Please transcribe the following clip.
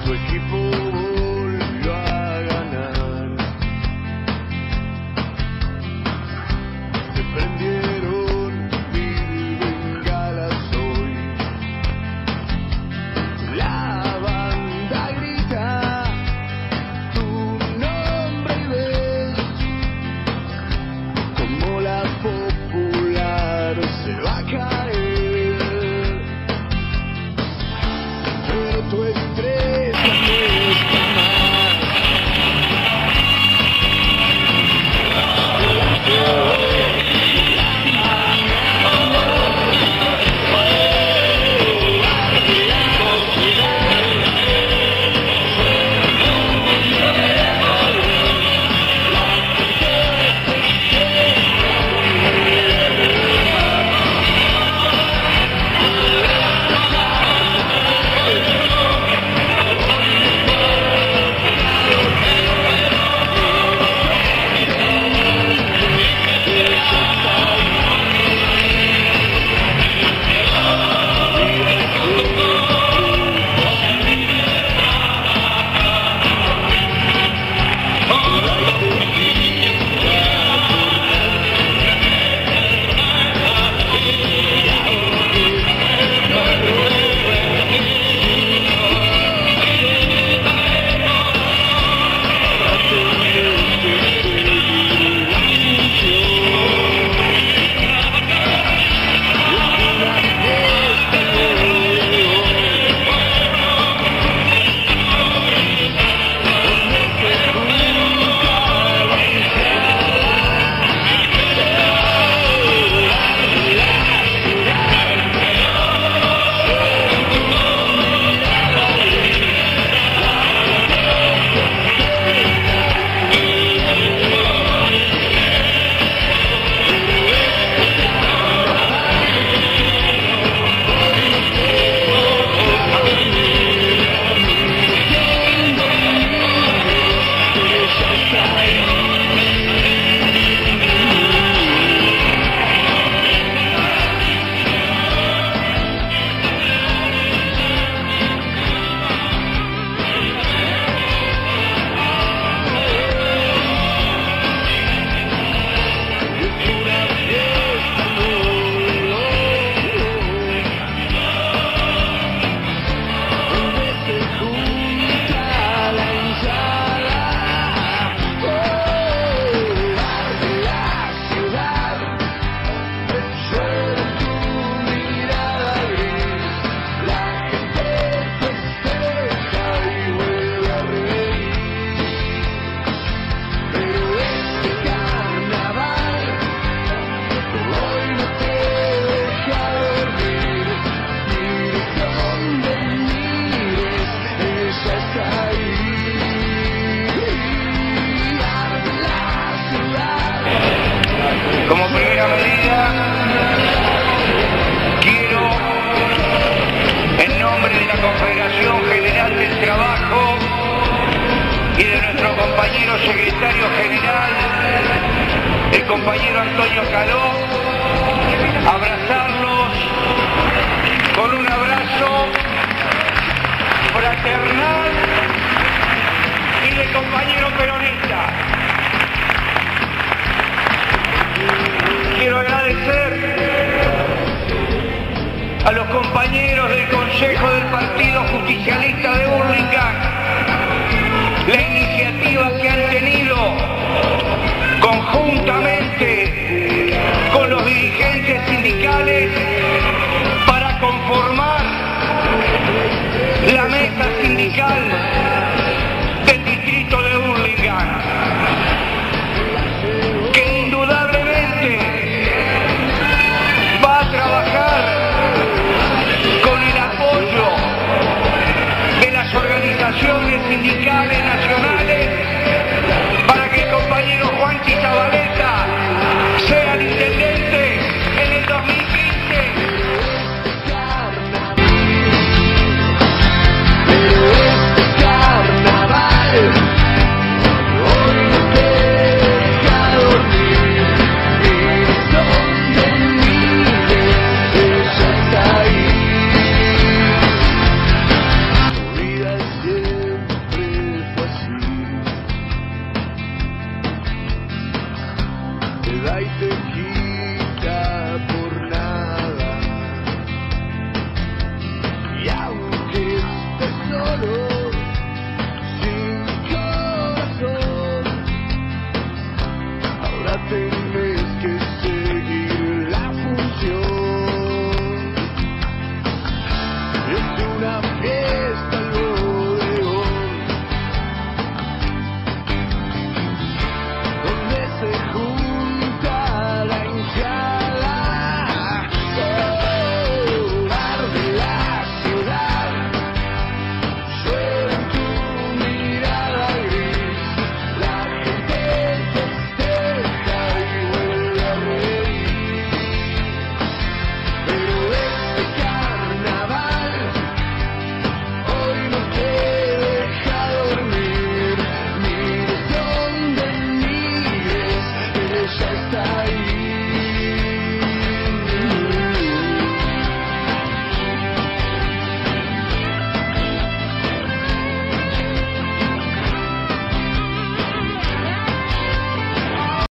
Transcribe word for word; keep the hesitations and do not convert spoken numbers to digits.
tu equipo volvió a ganar. Se prendieron mil bengalas hoy. La banda grita tu nombre y ves como la popular se va a caer. Pero tu estrella no está más. Como primera medida, quiero, en nombre de la Confederación General del Trabajo y de nuestro compañero secretario general, el compañero Antonio Caló, abrazarlos con un abrazo fraternal y de compañero peronista. Quiero agradecer a los compañeros del Consejo del Partido Justicialista de Hurlingham la iniciativa que han tenido conjuntamente con los dirigentes sindicales para conformar la mesa sindical del distrito de Hurlingham, que indudablemente va a trabajar con el apoyo de las organizaciones sindicales nacionales